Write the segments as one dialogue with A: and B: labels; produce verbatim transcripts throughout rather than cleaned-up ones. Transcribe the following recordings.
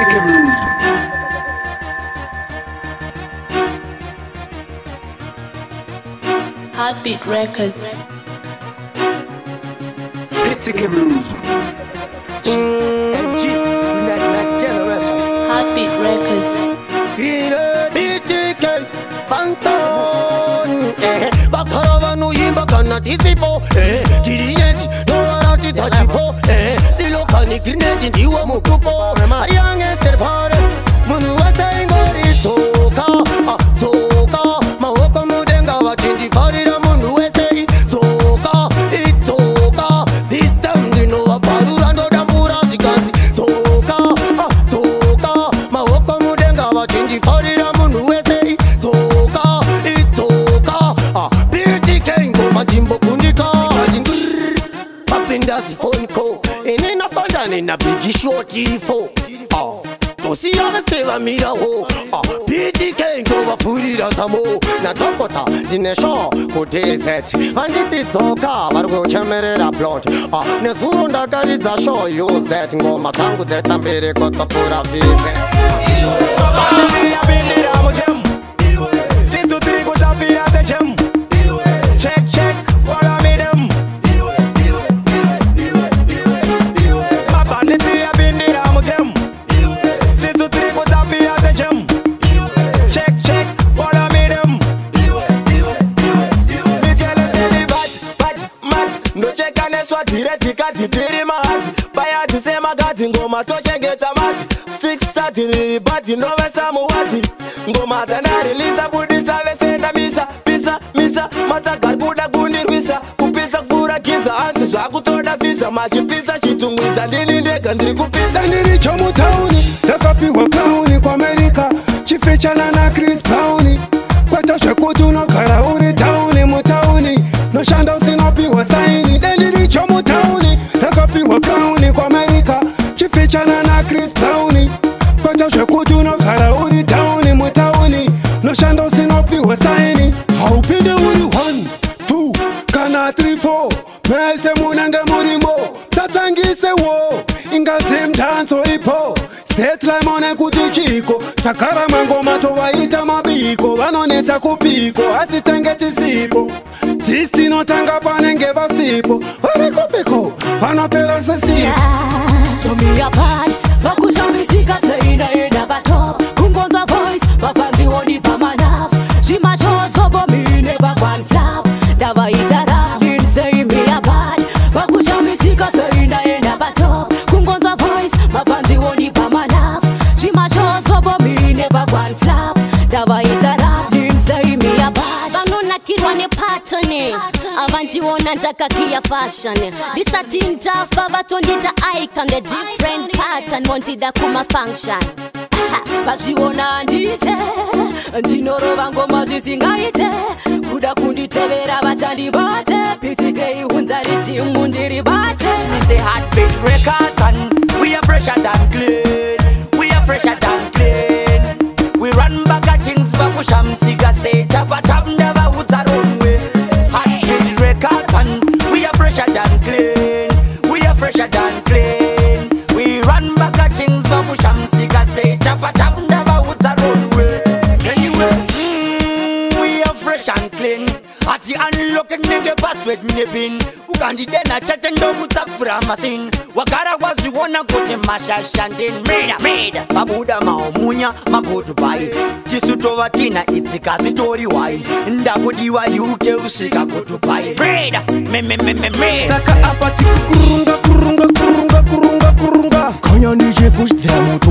A: Critique Blues.
B: Heartbeat Records.
A: Critique Blues.
C: M G, next generation.
B: Heartbeat Records.
C: Green B T K, Phantom. Eh, Bakarava no yimba kana disipo. Eh, Girineti, no arati tachipo. Eh, Silokani Grineti ndiwa mukupo. Youngest party, munu wasaingo itoka, ah, soka. Mahoko mudenga wachindi farira munu wese soka, itoka. This time you know aparura ndo dambura sikansi soka, ah, soka. Mahoko mudenga wachindi farira munu wese soka, itoka. Ah, B T K ngoma timbo kundika. Papinda si phone call. Inena fanda nina bigi shorty fo. Ah, tosi yave seva mira ho. Ah, B T K ngoma furira samo. Na tokota dinesho kote set. Anditi tsoka vargo chemerera blonde. Ah, nesuro ndakaridza show yo set. Ngoma zangu zeta mbere kota pura vise. Banditi abindira mugem. Tintu trigo tapira se gem. Check check follow me them. My banditi abindira mugem. Tintu trigo tapira se gem. Check check follow me them. Me tell them say the bat bat mat. No check and eswa direct kati tiri mat. Baya ti se magati ngoma toche geta mat. Six thirty the party no vesa muwati. Ngoma tana release budi tave senda misa pisa misa mata garbuda guni rwisa kupisa kura kiza anti zvakutoda visa machipisa chitungwiza ndini ndega ndiri kupisa ndiri chomu tauni ndakapiwa crown kwa America chifechana na Chris Brown kwata zvekuti unogara uri tauni mutauni noshanda usinopiwa saini ndiri chomu tauni ndakapiwa crown kwa America chifechana na Chris Brown kwata zvekuti unogara uri tauni mutauni noshanda usinopiwa saini haupinde uri one two kana three four mese munange murimo satangise wo ingaze mdanzo ipo setlaimone kuti chiko takara mangoma tovaita mabiko vanonetsa kupiko asi tengeti sipo distinotanga panenge vasipo varikupiko vanopera sesipo
B: Somiyapani vakushamizika seinaenda patop kungonza voice vafanzi woni pamanafu zvimachosobo mine vakwan flap ndavaita rap inseimiyapani vakushamizika seinaenda patop kungonza voice vafanzi woni pamanafu zvimachosobo mine vakwan flap ndavaita rap inseimiyapani vanonakirwa nepatani avandiona ndakakiya fashion ndisati ndafa vatondita icon the different pattern mondida kumafunction vazviona ndite ndinorova ngoma zvisingaite kuda kunditevera vachandibate B T K hunza ritimu ndiribate.
C: We say Heartbeat Records and we are fresher than clean. We are fresher than clean. We run back at things bakusha msiga say tapa tap never woods our own way. Heartbeat Records and we are fresher than clean. We are fresher than clean. We run back at things bakusha msiga say tapa tap never woods our own way. Anyway, mm, we are fresh and clean. Ati unlock a nigga password nipping. Ugandi dena chete ndo mutafura masin. Wakara wazi wana kote masha shantin. Meda, meda. Babuda maomunya, magotu bai. Tisutova tina itikazi tori wai. Ndakudiwa yuke usika kotu bai. Meda, me me me me me.
D: Saka apati kurunga kurunga kurunga kurunga kurunga. Kanya nije kushitira moto.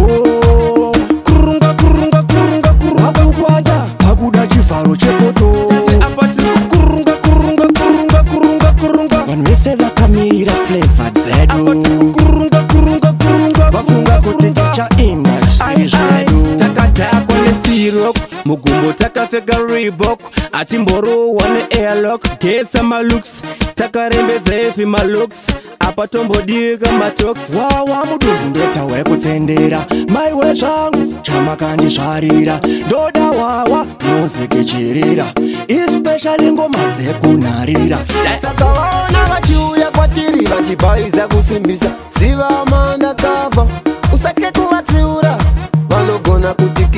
D: Kurunga kurunga kurunga kurunga. Wabukwanda, babuda chifaro chepoto. Apati kurunga kurunga kurunga kurunga kurunga. Vanwese vakamira flavor zedu. Apati kurunga kurunga kurunga. Vafunga kutenja cha industry zedu. Takataya kone sirok, mugumbo takafeka Reebok. Atimboro wane airlock, get some looks. Takarembedza efi malooks. Apa tombodika matox. Wawa mudumbu ndota wekutsendera. Maiwe zvangu chamakani zvarira. Ndoda wawa muziki chirira. Especially ngoma dzekunarira. Saka vaona vachiuya kwatiri vachibaiza kusimbisa. Siva amanda kava usatye kuvatsiura.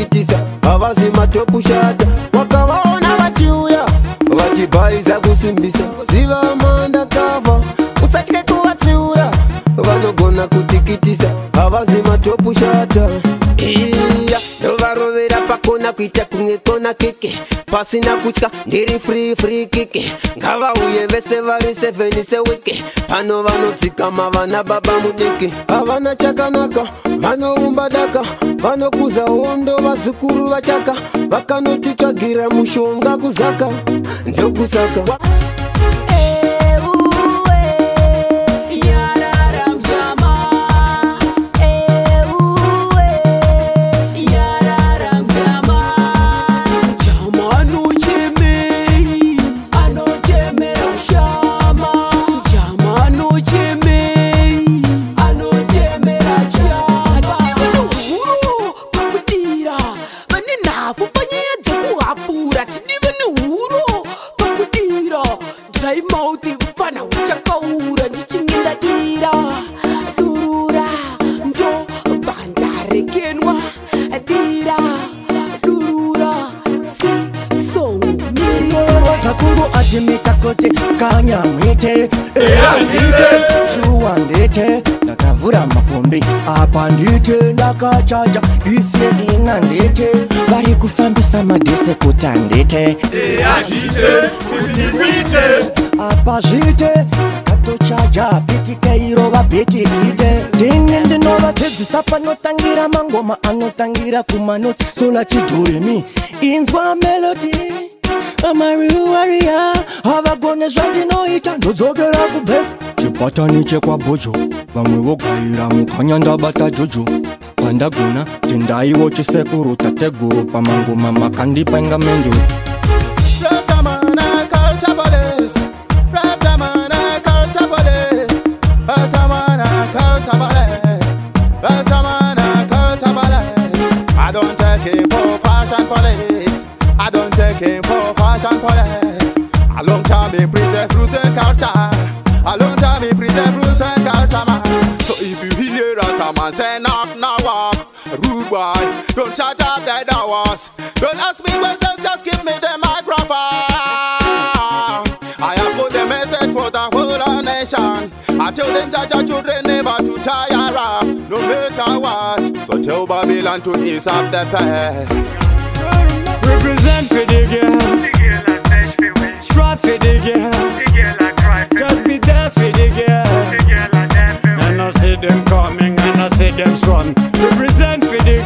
C: kutikitisa havazi matopu shata wakavaona vachiuya vachibhaiza kusimbisa ziva manda kava usatye kuvatsiura vanogona kutikitisa havazi matopu shata iya ndovarovera pakona kuita kumwe kona keke pasina kutya ndiri free free kike ngavauye vese vari seven sewike pano vanodzikama vana baba mudiki havana chakanaka vanoumba daka vanokuza hondo vazukuru vachaka vakanotitsvagira mushonga kuzaka ndokusaka
D: Mitakote kanya mwite eandite shuandite nakavura mapombe apandite ndakachaja dise inandite vari kufambisa madise kutandite
E: eandite kutimwite
D: apazvite nakatochaja pitike irova petitite ndine ndinovatedzisa panotangira mangoma anotangira kumanoti sola chidhoremi inzwa melody I'm a real warrior, havagone zvandinoita ndodzokera kubesi chipatani chekwa bojo vamwe vogaira mukanya ndabata jojo pandagona tendaiwo chisekuru tateguru pamangoma makandipa ingamendo
E: Rastamana culture police Rastamana culture police Rastamana culture police Rastamana culture police I don't take him for fashion police I don't take him for fashion police. A long time in preserve roots and culture. A long time in preserve roots and culture, man. So if you hear Rasta man say knock, knock, walk, rude boy, don't shut up the doors. Don't ask me questions, just give me the microphone. I have put the message for the whole nation. I tell them that your children never to tire up, no matter what. So tell Babylon to ease up the pace.
F: Represent for the girl, strive for the girl, just be there for the girl. And I see them coming and I see them strong. Represent for the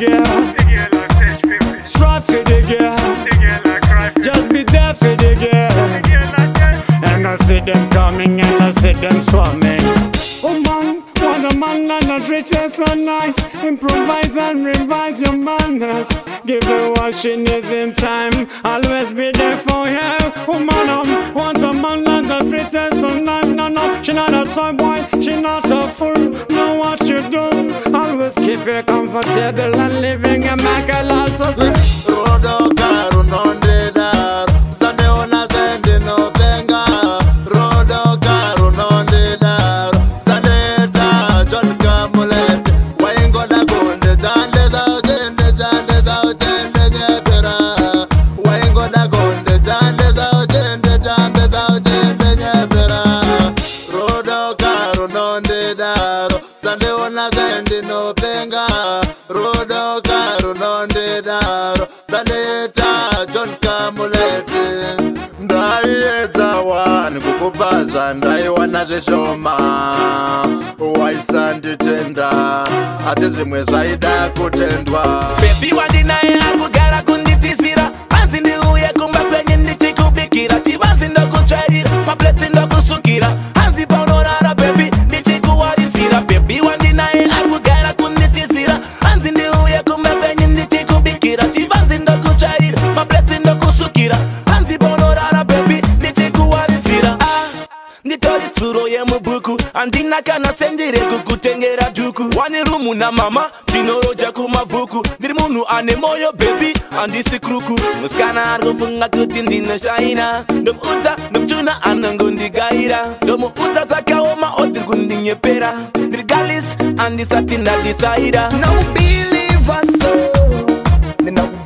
F: girl, strive for the girl, just be there for the girl. And I see them coming and I see them swarming. Oh man, what a man and a riches so nice. Improvise and revise your manners. Give her what she needs in time. Always be there for her. Oh man, um, want a man and a riches so nice. No, no, she not a toy boy, she not a fool. Know what you do. Always keep her comfortable and living a make a loss of
E: Rodo caro non de dar. Stande ona sende no benga. Rodo caro non de dar. Stande ta John Kamulet. Waingo da gonde zande za zende zande za zende nyepera. Waingo da gonde zande za zende tambe za zende nyepera. Rodo caro non de dar. Stande ona sende no benga. Rodo caro non de dar. Stande ta John Kamulet. Ndaiedza wani kukubazva ndaiwana zveshoma waisanditenda asi zvimwe zvaida kutendwa
C: Baby wandinaye arikugara kunditisira panzi ndiuye kumba kwenyu ndichikubikira chivanzi ndokutsvairira mapletsi ndokusukira hanzi paunorara baby ndichikuwarisira Baby wandinaye arikugara kunditisira hanzi ndiuye kumba kwenyu ndichikubikira chivanzi ndokutsvairira mapletsi ndokusukira hanzi paunorara baby ndichikuwarisira ah, nditori tsuro yemubuku andina kana sendire kukutengera dhuku wani rumu na mama tinoroja kumabvuku ndiri munhu ane moyo baby andisi kruku musikana arikufunga kuti ndinoshaina ndomuudza ndomuchuna anongondigaira ndomuudza zvakaoma odiri kundinyepera ndiri galis andisati ndadisaida
E: Now believe us so.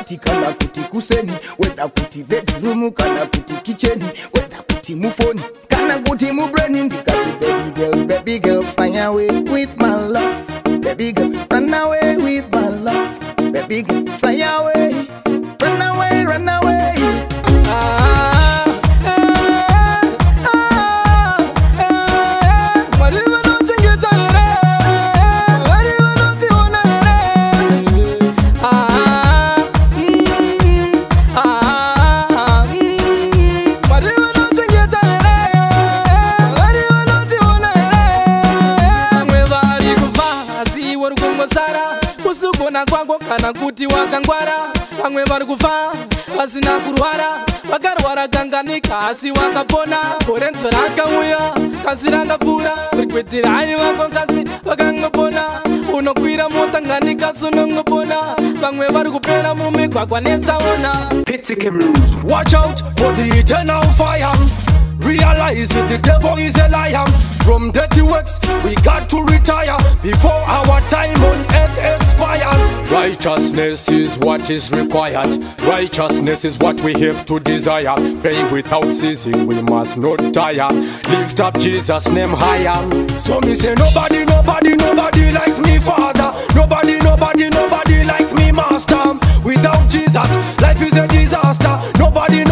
D: kati kana kuti kuseni, whether kuti bedroom kana kuti kitchen, whether kuti mufoni kana kuti mubreni. Ndikati baby girl, baby girl, fly away with my love. Baby girl, run away with my love. Baby girl, fly away, run away, run away. Ah. Kusukona kwangu kana kuti wakangwara. Vamwe vari kufa vasina kurwara, vakarwara kanganika asi wakapona. Gorenzo rakauya kasi rakapfuura, rikwetira hai vako kasi vakangopona. Unokwira mota nganika sunongopona. Vamwe vari kupera mumigwagwa netsaona.
A: Pitsike Blues.
D: Watch out for the eternal fire. Realize that the devil is a liar. From dirty works we got to retire before our time on earth expires.
G: Righteousness is what is required. Righteousness is what we have to desire. Pray without ceasing, we must not tire. Lift up Jesus' name higher.
D: So me say nobody, nobody, nobody like me Father. Nobody, nobody, nobody like me Master. Without Jesus, life is a disaster. Nobody